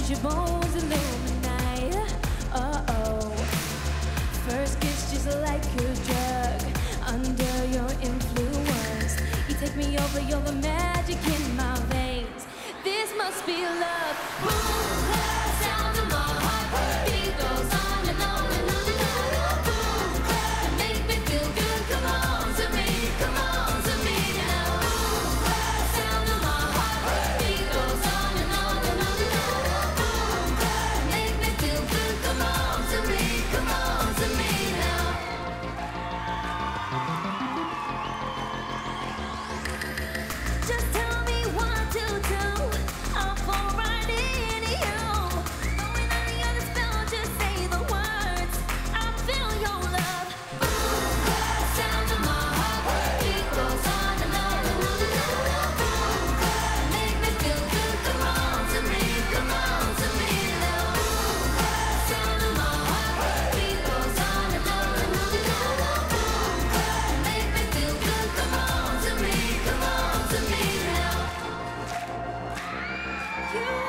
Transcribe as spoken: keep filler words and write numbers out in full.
Cause your bones illuminate. Uh-oh. First kiss just like a drug. Under your influence, you take me over, you're the magic in my veins. This must be love. Boom, the sound of my heart. Beat goes on and on and on and on. Boom, clap, make me feel good. Come on to me, come on to me now. Boom, clap, sound of my heart. Beat goes on and on and on and on. Boom, clap, make me feel good. Come on to me, come on to me now. Just tell me what to do. I'll fall right into you. Going under the spell, just say the words. I feel your love. Boom, clap, sound of my heart. Beat goes on and on and on and on. Boom, clap, make me feel good. Come on to me, come on to me now. Boom, clap, sound of my heart. Beat goes on and on and on and on. Boom, clap, make me feel good. Come on to me, come on to me now. You